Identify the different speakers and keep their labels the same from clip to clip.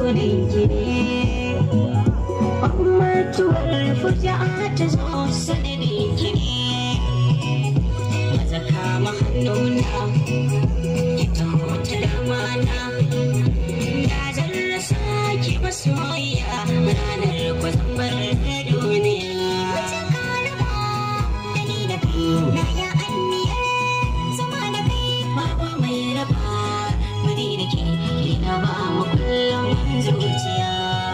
Speaker 1: gurin gine mutuwar fuja'a ta zo sanadin gine maza kama hannuna ki taho ta damana ya zarra sake masoya ranar kwazambar duniya wace karama da ni da kai na ya anniyar zama da kai babu mai raba muri da ke na ba mu kullum zuciya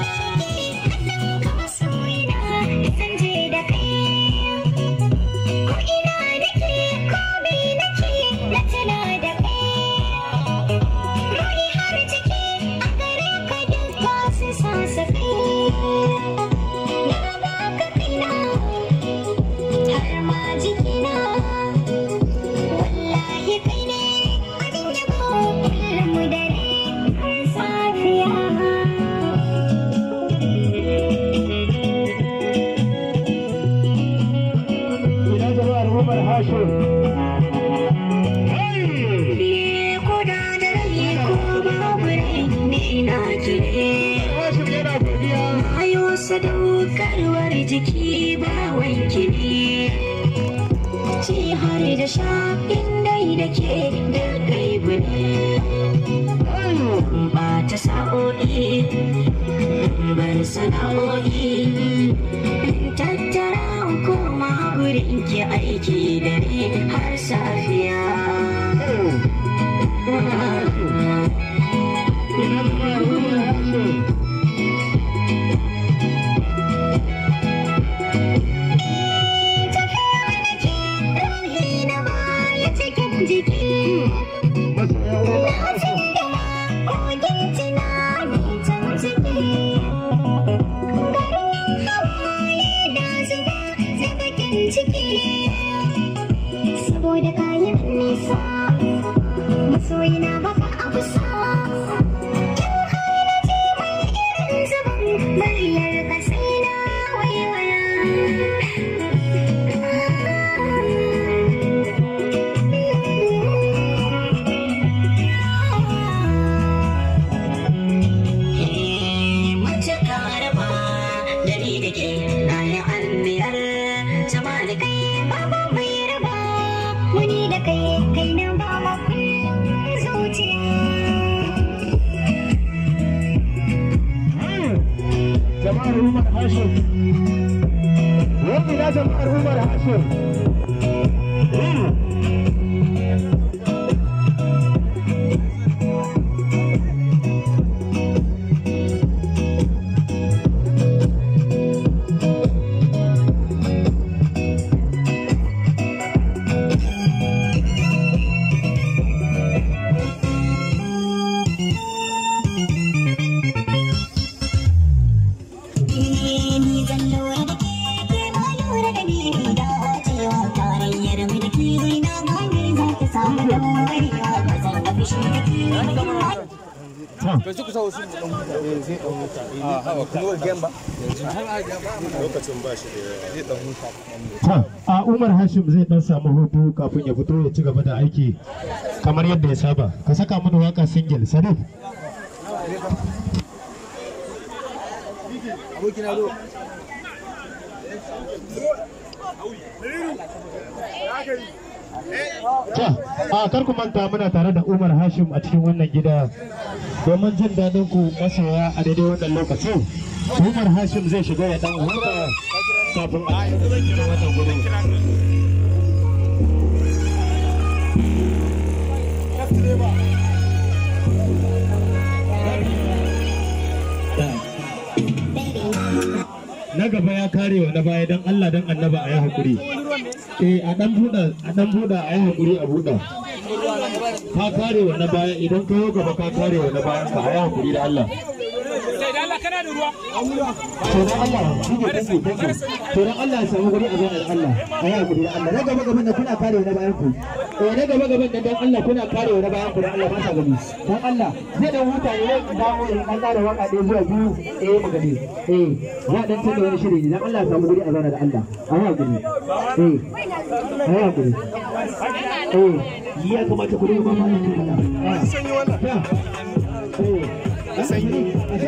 Speaker 1: sadaukarwar jiki ba wanki ne ci har da sha indai da ke da gaibu ne ba ta sa'o'i bar sana'o'i tattara koma gurin ki aiki dare har safiya saboda kayan nisa masoyina baka abu sa kin haina ce mai irin zubin muryar ka sai na waiwaya mace karaba da ni da ke na yi anniyar zama da kai babu mai raba muni da kai kai na ba ma zuciya
Speaker 2: jama'ar Umar Hashim wani na jama'ar Umar Hashim a Umar Hashim zai dan samu hutu kafin ya fito ya ci gaba da aiki kamar yadda ya saba. Ka saka mana waka single Sadiq. Kar ku manta muna tare da Umar Hashim a cikin wannan gida domin jin daɗin ku masoya a daidai wannan lokacin. Umar Hashim zai shiga ya dan huta kafin a yi wannan gudu. Na gaba ya kare wa na baya don Allah don annaba a yi haƙuri. A dan buɗa a yi haƙuri a buɗa. Ka kare wa na baya idan ka yi gaba ka kare wa na bayan ka a yi haƙuri da Allah.
Speaker 3: kana da ruwa.
Speaker 2: To dan Allah ya samu guri a zauna da Allah. Ayi hakuri da Allah. Na gaba gaban da kuna kare na bayan ku. Na gaba gaban da dan Allah kuna kare na bayan ku dan Allah ba sa gani. Dan Allah zai dan huta ne dawo in an ƙara waka ɗaya zuwa biyu mu gani. Ya dan tada wani shiri ne dan Allah ya samu guri a zauna da Allah. Ayi hakuri. Ayi hakuri. Ya kamata ku dinga ba mu Allah.
Speaker 4: sanyi.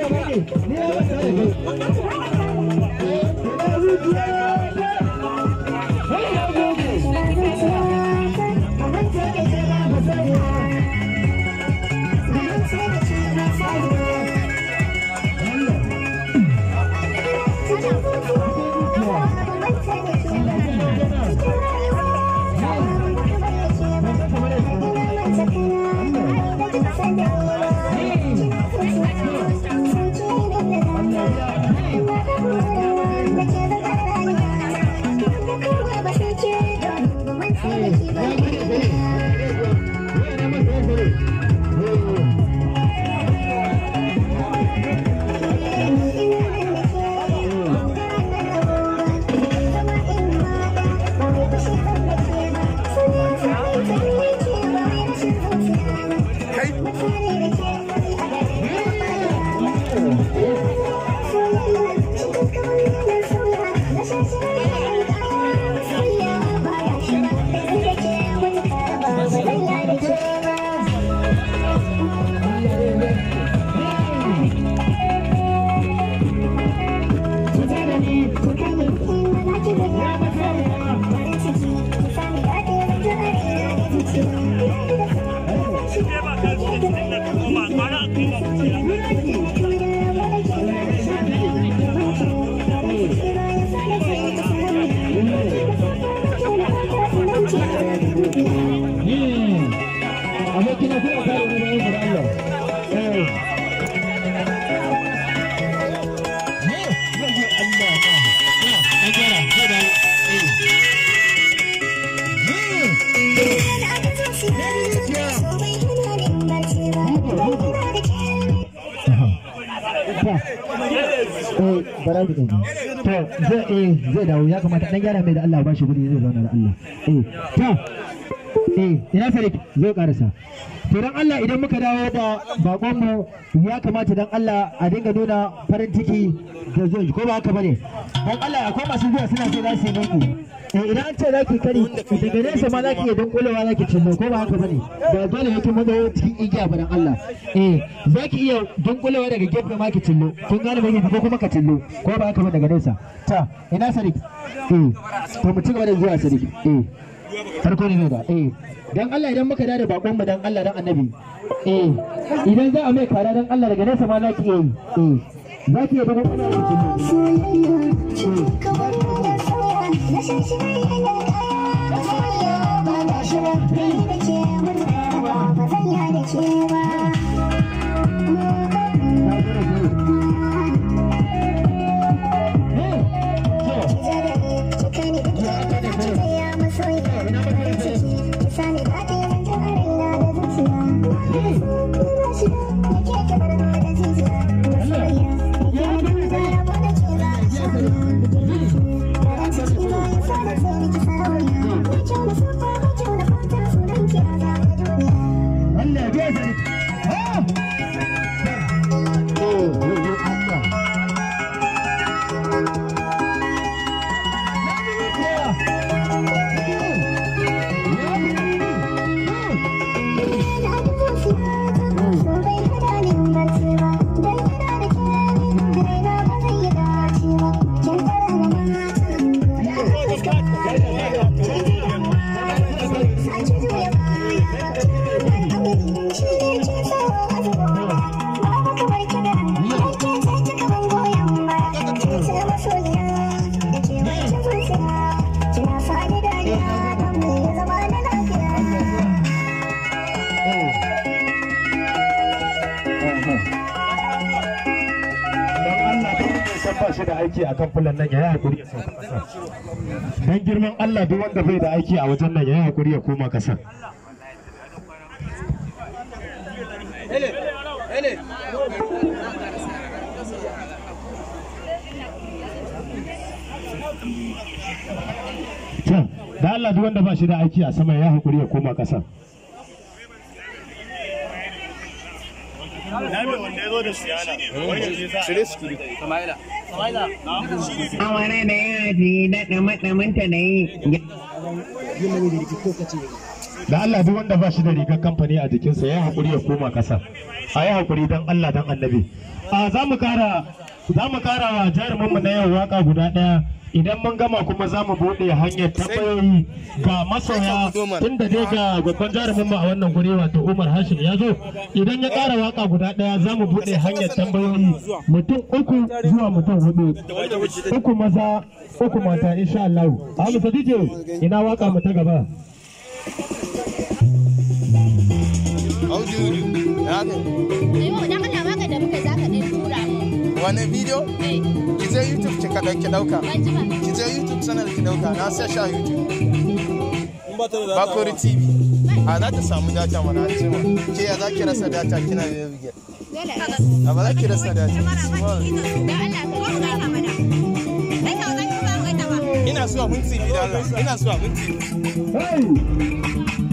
Speaker 2: zai dawo ya kamata dan gyara mai da Allah ba shi guri zai zauna da Allah ina Farid zai karasa to dan Allah idan muka dawo da bakon mu ya kamata dan Allah a dinga nuna farin ciki da zai ko ba haka bane dan Allah akwai masu zuwa suna so za su yi miki idan an ce za ki kari daga nesa ma za ki iya dunkulewa za ki cillo ko ba haka bane ba dole yake mun zo cikin igiya ba dan Allah za ki iya dunkulewa daga gefe ma ki cillo kun gane mai ko kuma ka cillo ko ba haka ba daga nesa ta ina Sadiq to mu ci gaba da zuwa Sadiq farko ne da dan Allah idan muka da bakon mu dan Allah dan Annabi idan za a mai kara dan Allah daga nesa ma za ki iya yi za ki iya dunkulewa da cillo
Speaker 5: shi da aiki a kan fulan nan ya yi hakuri ya sauka ƙasa don girman Allah duk wanda bai da aiki a wajen nan ya yi hakuri ya koma ƙasa da Allah duk wanda ba shi da aiki a sama ya yi hakuri ya koma ƙasa
Speaker 6: Awana da yaji da ɗama-ɗamanta da yi.
Speaker 5: da Allah duk wanda ba shi da rigar kamfani a jikinsa ya haƙuri ya koma ƙasa. A yi haƙuri don Allah don annabi. Za mu kara wa jarumanmu na yau waka guda ɗaya. Idan mun gama kuma za mu buɗe hanyar tambayoyi ga masoya tun da dai ga babban jarumanmu a wannan guri wato Umar Hashim ya zo. Idan ya ƙara waka guda ɗaya za mu buɗe hanyar tambayoyi mutum 3 zuwa mutum 4. 3 maza 3 mata insha Allah. Hamza DJ ina waka mu ta gaba.
Speaker 4: Wani bidiyo? Ki je YouTube ki dauka. Ki je YouTube channel ki dauka. Na sa sha YouTube. Bakori TV. A za ta samu data mana an ce ma. Ke ya za ki rasa data kina da bige. A ba za ki rasa data. Ina so minti bi da Allah. Ina so minti.